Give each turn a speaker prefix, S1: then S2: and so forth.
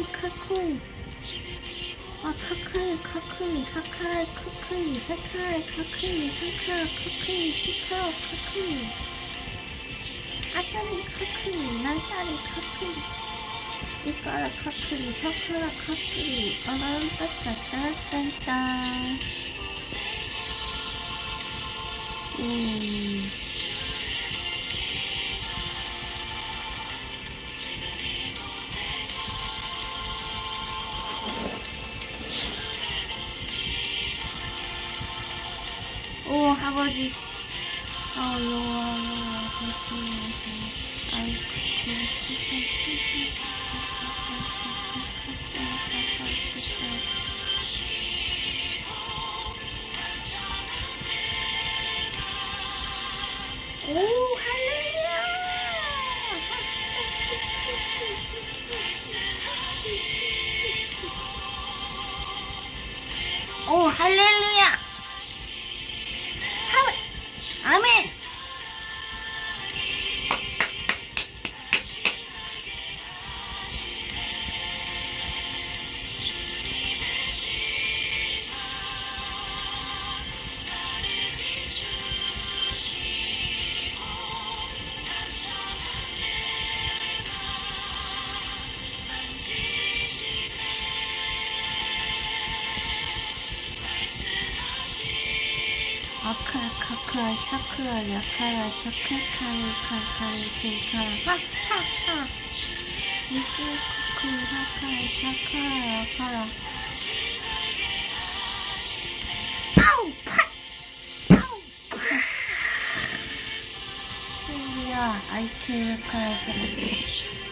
S1: いかっこいい。あ、かっこいいかっこいい。はからいかっこいい。はからいかっこいい。はからかっこいい。しからかっこいい。あたりかっこいい。なたりかっこいい。いからかっこいい。さからかっこいい。あらんたたたたんたん。おー、はばじし。あよわおー、ハレルヤおー、ハレルヤアメン。あからかからさくらやからさくかるかかるけからはっはっはゆくくくらからさからやからあうパッあうパッいやあいけるからける